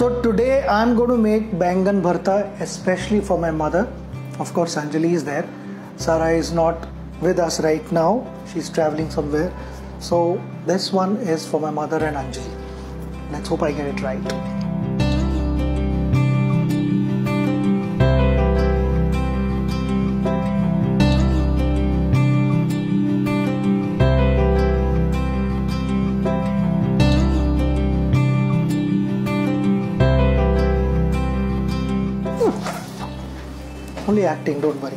So today I'm going to make bengan bhartha especially for my mother. Of course Anjali is there. Sara is not with us right now. She's traveling somewhere. So this one is for my mother and Anjali. Let's hope I get it right. Only acting, don't worry.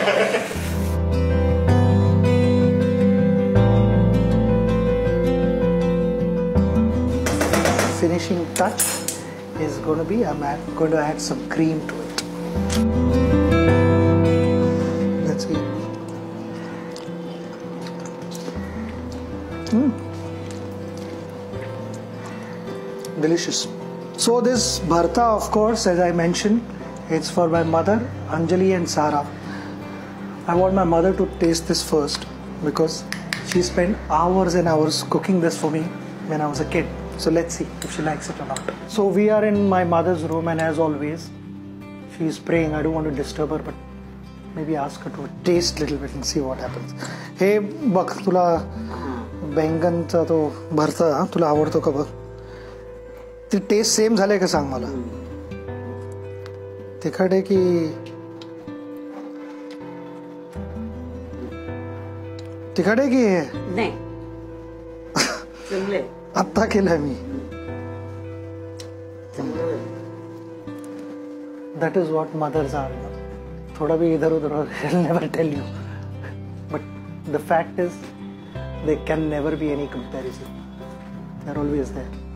Finishing touch is going to be, I'm going to add some cream to it. Let's see. Delicious. So this bharta, of course, as I mentioned, it's for my mother, Anjali and Sara. I want my mother to taste this first because she spent hours and hours cooking this for me when I was a kid. So let's see if she likes it or not. So we are in my mother's room, and as always, she's praying. I don't want to disturb her, but maybe ask her to taste a little bit and see what happens. Hey, bak, tula bengan cha to bharta tula आवडतो का बघ? ती test same झाले का सांग मला? तिखट आहे की तिखट आहे की नाही चांगले आता केलंय मी. That is what mothers are. थोड़ा भी इधर उधर हो, they'll never tell you. But the fact is, there can never be any comparison. They're always there.